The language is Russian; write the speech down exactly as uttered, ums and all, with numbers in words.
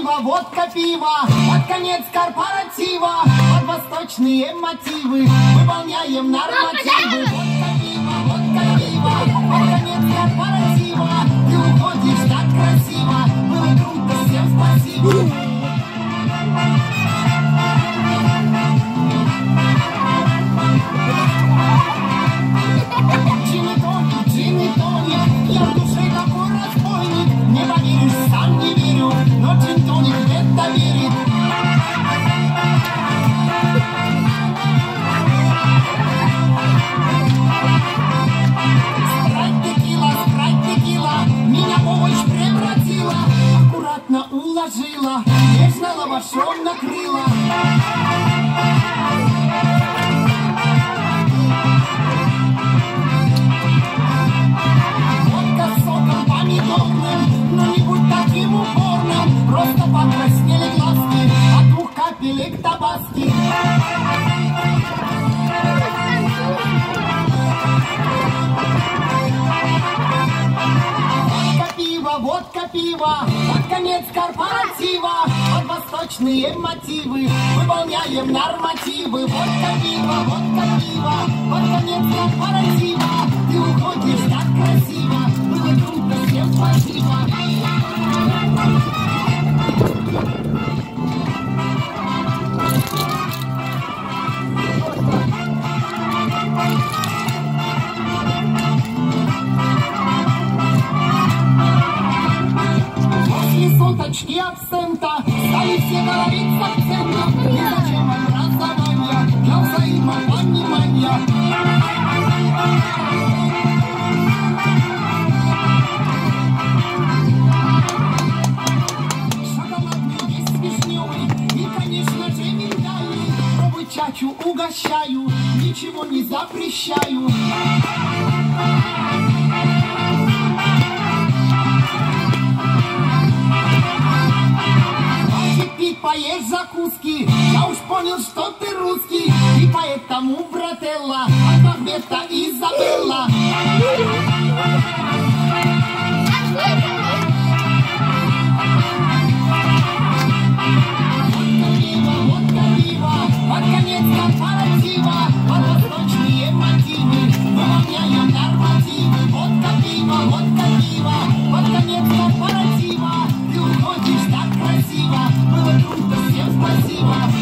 пиво, водка, пиво, под конец корпоратива, под восточные мотивы выполняем нормативы. Водка, пиво, водка, пиво, под конец корпоратива, ты уходишь так красиво, было круто, всем спасибо. Джимми Тоник, Джимми Тоник, я в душе такой разбойник, не поверишь, сам не верю, но Джимми Тоник в это верит. Спрайт текила, спрайт текила, меня овощ превратила, аккуратно уложила, нежно лавашом накрыла. Но не будь таким упорным, просто покраснели глазки от двух капелек табаски. Водка, пиво, водка, пиво, под конец корпоратива, под восточные мотивы выполняем нормативы. Водка, пиво, водка, пиво, под конец корпоратива, ты уходишь так красиво, было круто, всем спасибо. После суточки абсента стали все говорить с акцентом. И зачем вам раздавания для взаимопонимания? Шоколадный есть вишневый и, конечно же, миндальный. Пробуй чачу, угощаю, ничего не запрещаю. Поешь закуски, я уж понял, что ты русский, и поэтому, брателла, Альфабета Изабелла. Водка, пиво, водка, пиво, под конец корпоратива, под восточные мотивы выполняем нормативы. Водка, пиво, водка, пиво, под конец корпоратива, ты уходишь так красиво, было круто, всем спасибо.